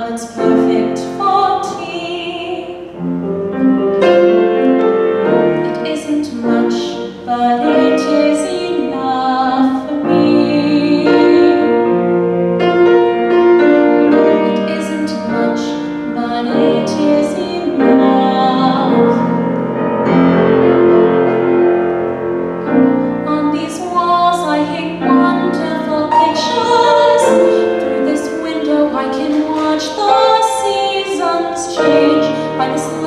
what's perfect for tea. It isn't much, but it is enough for me. It isn't much, but it is enough. On these walls I hang wonderful pictures. Through this window I can watch the seasons change by this